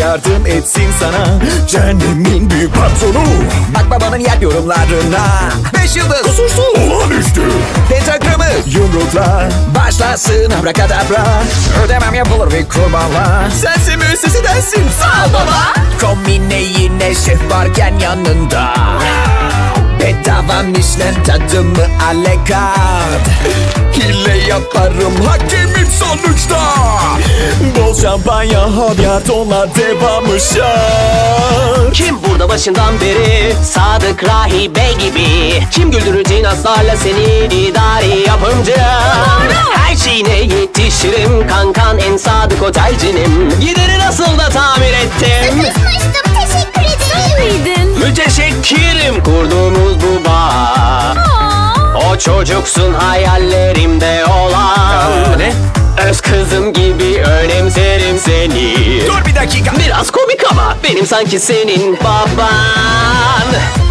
yardım etsin sana. Cehennemin büyük patronu. Bak babanın yer yorumlarına. 5 yıldız kusursuz olağanüstü pentagramı yumrukla başlasın abrakadabra. Ödemem yapılır bir kurbanla. Sensin müessesi dersin. Sağ ol baba. Kombine yine şef varken yanında. Bedava Michelin tadımı alekart. Hile yaparım hakemim sonuçta. Bol şampanya havyat onlar devamı şart. Kim burada başından beri Sadık Rahibe gibi? Kim güldürür cinaslarla seni idari yapımcı? Her şeyine yetişirim kankan en sadık otelcinim. Gideri nasıl da tamir ettim. Sıkışmıştım, teşekkür ederim. Müteşekkirim kurduğumuz bu bağ. O çocuksun hayallerimde olan. Ne? Öz kızım gibi önemserim seni. Dur bir dakika. Biraz komik ama benim sanki senin baban.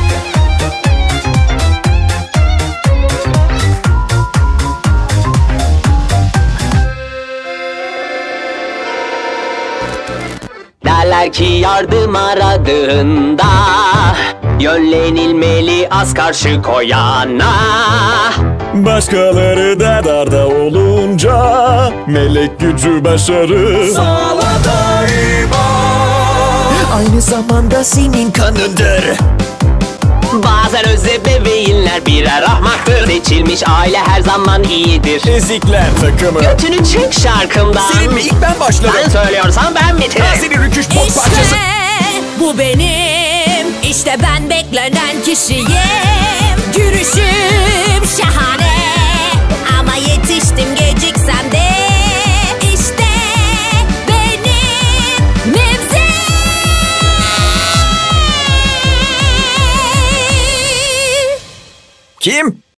Derler ki yardım aradığında yönlenilmeli az karşı koyana. Başkaları da darda olunca melek gücü başarı sağla daima. Aynı zamanda senin kanındır. Bazen özle bebeğinler birer ahmaktır. Seçilmiş aile her zaman iyidir. Ezikler takımı. Götünü çek şarkımdan. Senin mi? İlk ben başlarım. Sen söylüyorsan ben bitiririm. Seni rüküş pot İşte parçası. bu benim, işte ben beklenen kişiyim. Yürüyüşüm şahane ama yetiştim geciksem de. İşte benim mevzim. Kim?